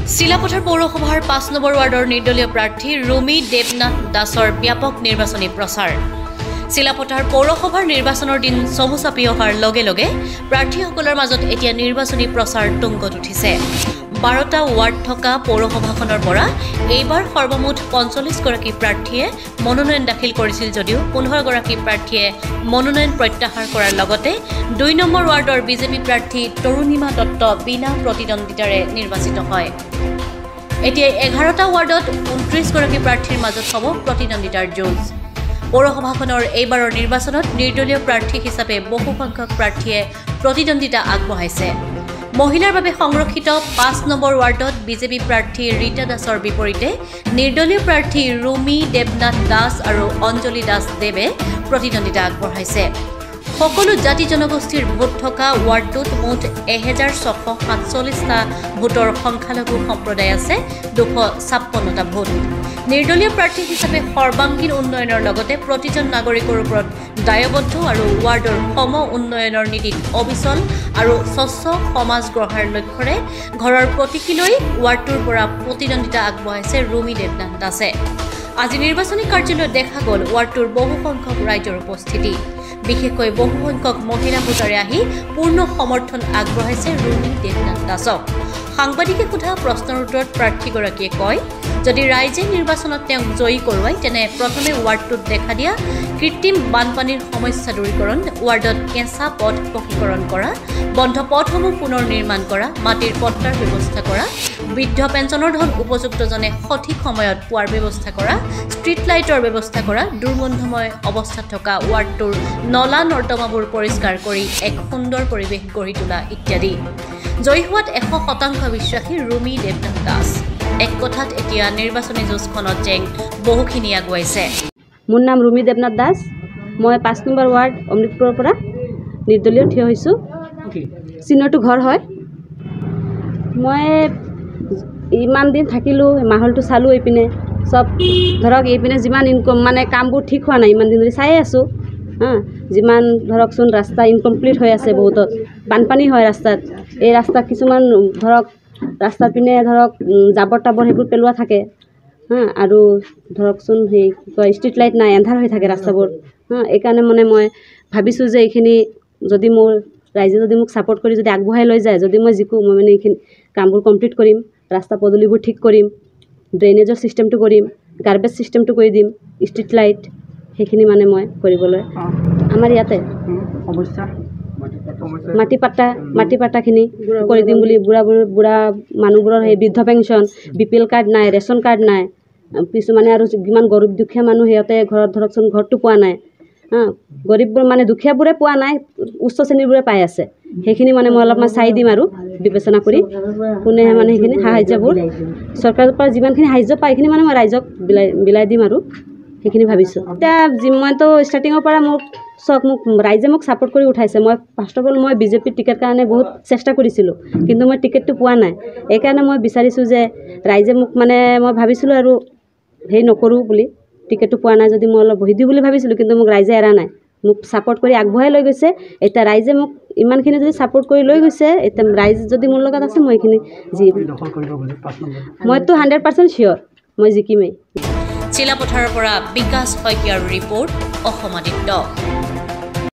silapathar পৌৰসভাৰ ৫ number ৱাৰ্ডৰ নিৰ্দলীয় প্ৰাৰ্থী ৰুমি দেৱনাথ দাসৰ ব্যাপক নিৰ্বাচনী প্ৰচাৰ silapathar পৌৰসভাৰ নিৰ্বাচনৰ দিন চমু চাপি অহাৰ লগে লগে প্ৰাৰ্থীসকলৰ মাজত এতিয়া নিৰ্বাচনী প্ৰচাৰ তুংগত উঠিছে 12টা ৱাৰ্ড থকা পৌৰসভাখনৰ পৰা এইবাৰ সৰ্বমুঠ ৪৫ গৰাকী প্ৰাৰ্থীয়ে মনোনয়ন দাখিল কৰিছিল যদিও 15 গৰাকী প্ৰাৰ্থীয়ে মনোনয়ন প্ৰত্যাহাৰ কৰাৰ লগতে 2 নম্বৰ ৱাৰ্ডৰ বিজেপি প্ৰাৰ্থী তৰুণীমা দত্ত বিনা প্ৰতিদ্বন্দ্বিতাৰে নিৰ্বাচিত হয় এতিয়া 11টা ৱাৰ্ডত 29 গৰাকী প্ৰাৰ্থীৰ মাজত হ'ব প্ৰতিদ্বন্দ্বিতাৰ যুঁজ পৌৰসভাখনৰ এইবাৰৰ নিৰ্বাচনত নিৰ্দলীয় প্ৰাৰ্থী হিচাপে বহু সংখ্যক প্ৰাৰ্থীয়ে প্ৰতিদ্বন্দ্বিতা আগবঢ়াইছে মহিলাৰ বাবে সংৰক্ষিত 5 নম্বৰ ৱাৰ্ডত বিজেপি প্ৰাৰ্থী ৰীতা দাসৰ বিপৰীতে নিৰ্দলীয় প্ৰাৰ্থী ৰুমি দেৱনাথ দাস আৰু অঞ্জলি দাস দেৱে প্ৰতিদ্বন্দ্বিতা আগবঢ়াইছে সকলো জাতি জনগোষ্ঠীৰ ভোট থকা ৱাৰ্ডটোত মুঠ 1647টা ভোটৰ সংখ্যালঘু সম্প্ৰদায় আছে 256টা ভোট নিৰ্দলীয় প্ৰাৰ্থী হিচাপে সৰ্বাংগীন উন্নয়নৰ লগতে প্ৰতিজন নাগৰিকৰ ওপৰত দায়বদ্ধ আৰু ৱাৰ্ডৰ সম উন্নয়নৰ নীতিত অবিচল আৰু স্বচ্ছ সমাজ গঢ়াৰ লক্ষ্যৰে ঘৰৰ প্ৰতিকিলৈ ৱাৰ্ডটোৰ পৰা প্ৰতিদ্বন্দ্বিতা আগবঢ়াইছে ৰুমি দেৱনাথ দাসে আজি নিৰ্বাচনী কাৰ্যালয়ত দেখা গ'ল ৱাৰ্ডটোৰ বহু সংখ্যক ৰাইজৰ উপস্থিতি বিশেষকৈ বহু সংখ্যক মহিলা ভোটাৰে আহি পূৰ্ণ সমৰ্থন আগবঢ়াইছে ৰুমি দেৱনাথ দাসক সাংবাদিকে সোধা প্ৰশ্নৰ উত্তৰত প্ৰাৰ্থীগৰাকীয়ে কয় যদি ৰাইজে নিৰ্বাচনত তেওঁক জয়ী কৰোৱায় তেনে প্ৰথমে ৱাৰ্ডটোত দেখা দিয়া কৃত্ৰিম বানপানীৰ সমস্যা দূৰীকৰণ ৱাৰ্ডত কেঁচা পথ পকীকৰণ কৰা বন্ধ পথসমূহ পুনৰ নিৰ্মাণ কৰা মাটিৰ পট্টাৰ ব্যৱস্থা কৰা বৃদ্ধ পেঞ্চনৰ ধন উপযুক্তজনে সঠিক সময়ত পোৱাৰ ব্যৱস্থা কৰা ষ্ট্ৰীট লাইটৰ ব্যৱস্থা কৰা দুৰ্গন্ধময় অৱস্থাত থকা ৱাৰ্ডটোৰ নলা নৰ্দমাবোৰ পৰিষ্কাৰ কৰি এক সুন্দৰ পৰিৱেশ গঢ়ি তোলা ইত্যাদি জয়ী হোৱাত 100% বিশ্বাসী ৰুমি দেৱনাথ দাস এক কথাত এতিয়া নিৰ্বাচনী যুঁজখনত জেং বহুখিনি আগুৱাইছে মোৰ নাম ৰুমি দেৱনাথ দাস মই 5 নম্বৰ ৱাৰ্ড অমৃতপুৰৰ পৰা নিৰ্দলীয় থিয় হৈছোঁ চিনৰটো ঘৰ হয় মই ইমান দিন থাকিলোঁ মাহলটো চালোঁ এইপিনে সব ধৰক এইপিনে যিমান ইনকম মানে কামবোৰ ঠিক হোৱা নাই ইমান দিন ধৰি চাই আছোঁ যিমান ধৰকচোন ৰাস্তা ইনকমপ্লিট হৈ আছে বহুতত বানপানী হয় ৰাস্তাত এই ৰাস্তা কিছুমান ধৰক ৰাস্তা পিনে ধৰক জাবৰ তাবৰ সেইবোৰ পেলোৱা থাকে আৰু ধৰকচোন সেই কি কয় ষ্ট্ৰীট লাইট নাই এন্ধাৰ হৈ থাকে ৰাস্তাবোৰ এইকাৰণে মানে মই ভাবিছোঁ যে এইখিনি যদি মোৰ ৰাইজে যদি মোক ছাপোৰ্ট কৰি যদি আগবঢ়াই লৈ যায় যদি মই জিকো মই মানে এইখিনি কামবোৰ কমপ্লিট কৰিম ৰাস্তা পদূলিবোৰ ঠিক কৰিম ড্ৰেইনেজৰ ছিষ্টেমটো কৰিম গাৰ্বেজ ছিষ্টেমটো কৰি দিম ষ্ট্ৰীট লাইট সেইখিনি মানে মই কৰিবলৈ আমাৰ ইয়াতে মাটি পাট্টাখিনি কৰি দিম বুলি বুঢ়া মানুহবোৰৰ সেই বৃদ্ধ পেঞ্চন BPL কাৰ্ড নাই ৰেচন কাৰ্ড নাই কিছুমানে আৰু যিমান গৰীব দুখীয়া মানুহ সিহঁতে ঘৰত ধৰকচোন ঘৰটো পোৱা নাই গৰীববোৰ মানে দুখীয়াবোৰে পোৱা নাই উচ্চ শ্ৰেণীবোৰে পাই আছে সেইখিনি মানে মই অলপমান চাই দিম আৰু বিবেচনা কৰি কোনে মানে সেইখিনি সাহায্যবোৰ চৰকাৰৰ পৰা যিমানখিনি সাহায্য পায় সেইখিনি মানে মই ৰাইজক বিলাই দিম আৰু সেইখিনি ভাবিছোঁ এতিয়া মইতো ষ্টাৰ্টিঙৰ পৰা মোক ৰাইজে মোক ছাপোৰ্ট কৰি উঠাইছে মই ফাৰ্ষ্ট অফ অল মই বিজেপিৰ টিকেট কাৰণে বহুত চেষ্টা কৰিছিলোঁ কিন্তু মই টিকেটটো পোৱা নাই এইকাৰণে মই বিচাৰিছোঁ যে ৰাইজে মোক মানে মই ভাবিছিলোঁ আৰু হেৰি নকৰোঁ বুলি টিকেটটো পোৱা নাই যদি মই অলপ বহি দিওঁ বুলি ভাবিছিলোঁ কিন্তু মোক ৰাইজে এৰা নাই মোক ছাপোৰ্ট কৰি আগবঢ়াই লৈ গৈছে এতিয়া ৰাইজে মোক ইমানখিনি যদি ছাপোৰ্ট কৰি লৈ গৈছে এতিয়া ৰাইজ যদি মোৰ লগত আছে মই এইখিনি মইতো 100% চিয়'ৰ মই জিকিমেই silapathar পৰা বিকাশ শইকীয়াৰ ৰিপৰ্ট অসম আদিত্য।